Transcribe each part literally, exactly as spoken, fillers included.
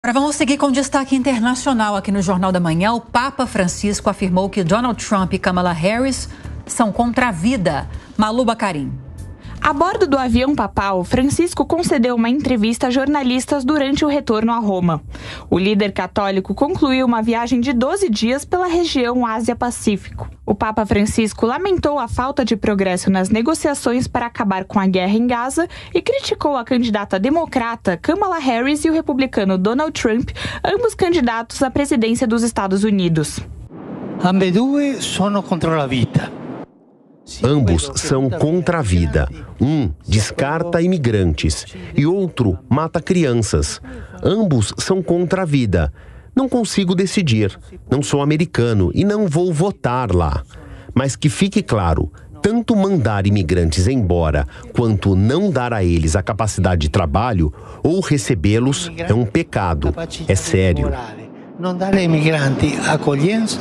Agora vamos seguir com destaque internacional aqui no Jornal da Manhã. O Papa Francisco afirmou que Donald Trump e Kamala Harris são contra a vida. Malu Bacarim. A bordo do avião papal, Francisco concedeu uma entrevista a jornalistas durante o retorno a Roma. O líder católico concluiu uma viagem de doze dias pela região Ásia-Pacífico. O Papa Francisco lamentou a falta de progresso nas negociações para acabar com a guerra em Gaza e criticou a candidata democrata Kamala Harris e o republicano Donald Trump, ambos candidatos à presidência dos Estados Unidos. Ambedue sono contro la vita. Ambos são contra a vida. Um descarta imigrantes e outro mata crianças. Ambos são contra a vida. Não consigo decidir. Não sou americano e não vou votar lá. Mas que fique claro, tanto mandar imigrantes embora quanto não dar a eles a capacidade de trabalho ou recebê-los é um pecado. É sério. Não dar a imigranti acolhenza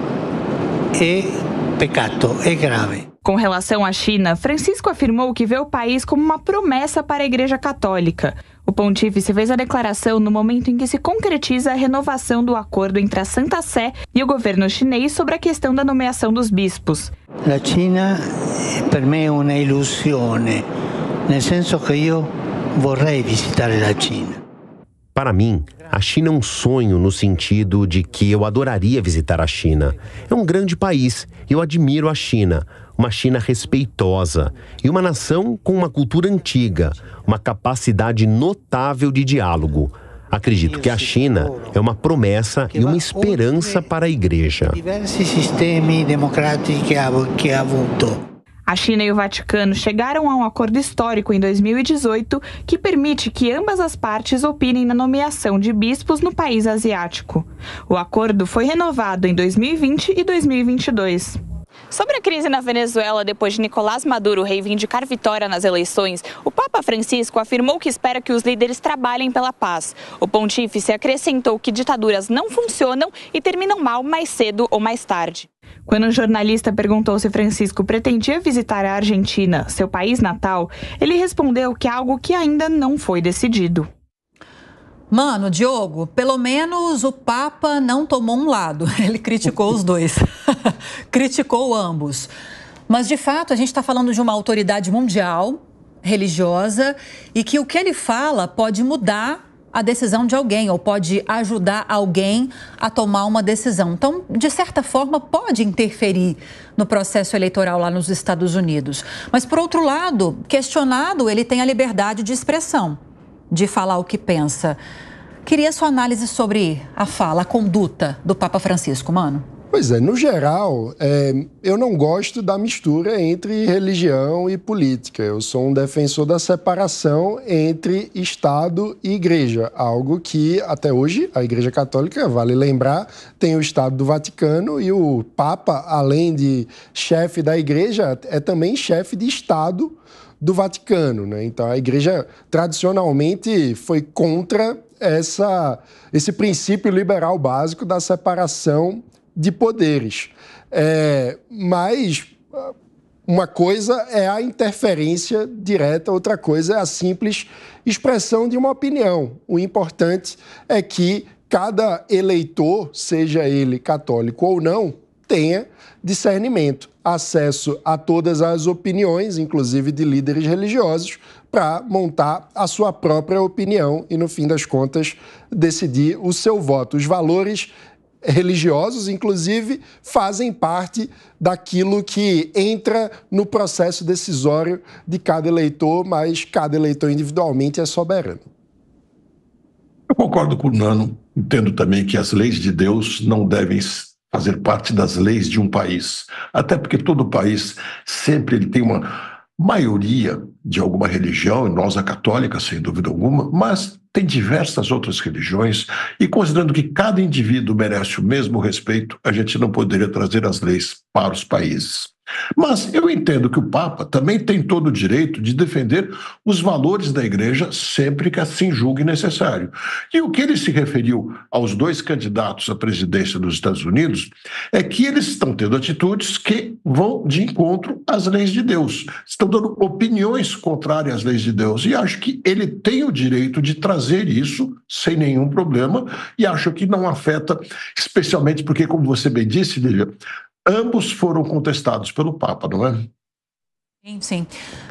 é pecado, é grave. Com relação à China, Francisco afirmou que vê o país como uma promessa para a Igreja Católica. O pontífice fez a declaração no momento em que se concretiza a renovação do acordo entre a Santa Sé e o governo chinês sobre a questão da nomeação dos bispos. A China, per me, é uma ilusione, nel senso que eu vorrei visitar a China. Para mim, a China é um sonho no sentido de que eu adoraria visitar a China. É um grande país e eu admiro a China. Uma China respeitosa e uma nação com uma cultura antiga, uma capacidade notável de diálogo. Acredito que a China é uma promessa e uma esperança para a Igreja. Diversos sistemas democráticos que ha avuto. A China e o Vaticano chegaram a um acordo histórico em dois mil e dezoito que permite que ambas as partes opinem na nomeação de bispos no país asiático. O acordo foi renovado em dois mil e vinte e dois mil e vinte e dois. Sobre a crise na Venezuela depois de Nicolás Maduro reivindicar vitória nas eleições, o Papa Francisco afirmou que espera que os líderes trabalhem pela paz. O pontífice acrescentou que ditaduras não funcionam e terminam mal mais cedo ou mais tarde. Quando um jornalista perguntou se Francisco pretendia visitar a Argentina, seu país natal, ele respondeu que é algo que ainda não foi decidido. Mano, Diogo, pelo menos o Papa não tomou um lado. Ele criticou os dois. Criticou ambos. Mas, de fato, a gente está falando de uma autoridade mundial, religiosa, e que o que ele fala pode mudar a decisão de alguém ou pode ajudar alguém a tomar uma decisão. Então, de certa forma, pode interferir no processo eleitoral lá nos Estados Unidos. Mas, por outro lado, questionado, ele tem a liberdade de expressão, de falar o que pensa. Queria sua análise sobre a fala, a conduta do Papa Francisco, Mano. Pois é, no geral, é, eu não gosto da mistura entre religião e política. Eu sou um defensor da separação entre Estado e Igreja, algo que até hoje a Igreja Católica, vale lembrar, tem o Estado do Vaticano e o Papa, além de chefe da Igreja, é também chefe de Estado do Vaticano, né? Então a Igreja tradicionalmente foi contra essa, esse princípio liberal básico da separação de poderes. É, mas uma coisa é a interferência direta, outra coisa é a simples expressão de uma opinião. O importante é que cada eleitor, seja ele católico ou não, tenha discernimento, acesso a todas as opiniões, inclusive de líderes religiosos, para montar a sua própria opinião e, no fim das contas, decidir o seu voto. Os valores religiosos, inclusive, fazem parte daquilo que entra no processo decisório de cada eleitor, mas cada eleitor individualmente é soberano. Eu concordo com o Nano. Entendo também que as leis de Deus não devem fazer parte das leis de um país. Até porque todo país sempre ele tem uma maioria de alguma religião, e nós a católica, sem dúvida alguma, mas tem diversas outras religiões, e considerando que cada indivíduo merece o mesmo respeito, a gente não poderia trazer as leis para os países. Mas eu entendo que o Papa também tem todo o direito de defender os valores da Igreja sempre que assim julgue necessário. E o que ele se referiu aos dois candidatos à presidência dos Estados Unidos é que eles estão tendo atitudes que vão de encontro às leis de Deus. Estão dando opiniões contrárias às leis de Deus. E acho que ele tem o direito de trazer isso sem nenhum problema e acho que não afeta, especialmente porque, como você bem disse, Lívia, ambos foram contestados pelo Papa, não é? Sim, sim.